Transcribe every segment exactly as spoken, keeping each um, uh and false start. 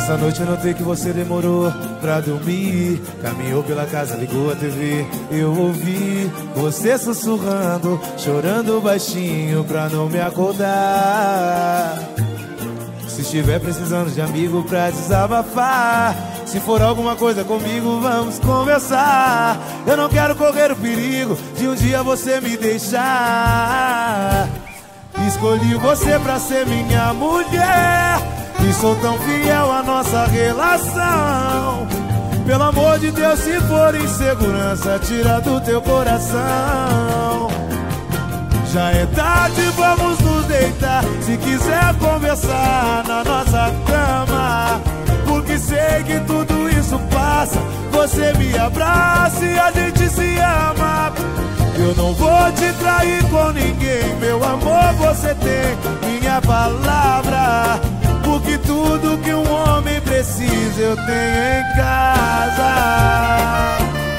Essa noite eu notei que você demorou pra dormir. Caminhou pela casa, ligou a T V. Eu ouvi você sussurrando, chorando baixinho pra não me acordar. Se estiver precisando de amigo pra desabafar, se for alguma coisa comigo, vamos conversar. Eu não quero correr o perigo de um dia você me deixar. Escolhi você pra ser minha mulher e sou tão fiel à nossa relação. Pelo amor de Deus, se for insegurança, tira do teu coração. Já é tarde, vamos nos deitar. Se quiser conversar na nossa cama, porque sei que tudo isso passa. Você me abraça e a gente se ama. Eu não vou te trair com ninguém, meu amor, você tem minha palavra. Porque tudo que um homem precisa eu tenho em casa.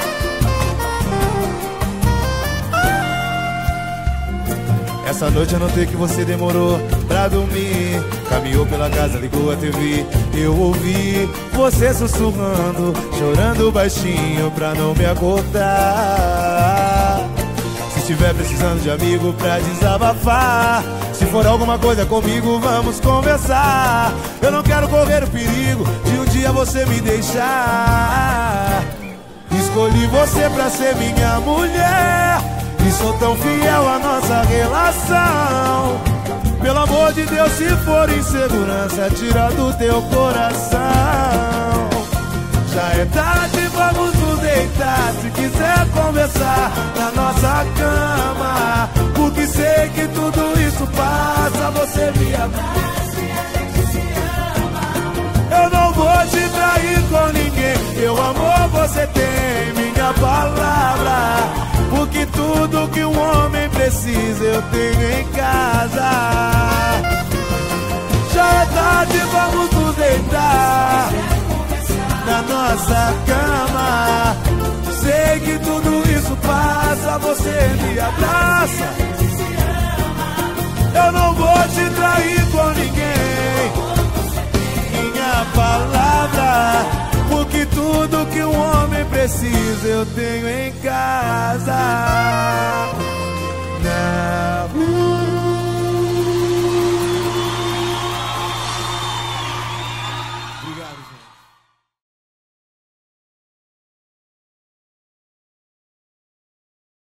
Essa noite eu notei que você demorou pra dormir. Caminhou pela casa, ligou a T V. Eu ouvi você sussurrando, chorando baixinho pra não me acordar. Se estiver precisando de amigo pra desabafar, se for alguma coisa comigo, vamos conversar. Eu não quero correr o perigo de um dia você me deixar. Escolhi você pra ser minha mulher e sou tão fiel à nossa relação. Pelo amor de Deus, se for insegurança, tira do teu coração. Já é tarde, vamos nos deitar. Se quiser conversar na nossa cama, porque sei que tudo isso passa. Você me abraça e a gente se ama. Eu não vou te trair com ninguém, meu amor, você tem minha palavra. Porque tudo que um homem precisa eu tenho em casa. Já é tarde, vamos nos deitar na nossa cama. Sei que tudo isso passa, você me abraça. Eu não vou te trair com ninguém, minha palavra. Porque tudo que um homem precisa eu tenho em casa. Na rua.